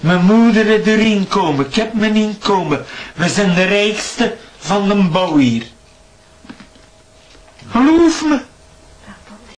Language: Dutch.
Mijn moeder is erin komen, ik heb mijn inkomen. We zijn de rijkste van de bouw hier. Geloof me.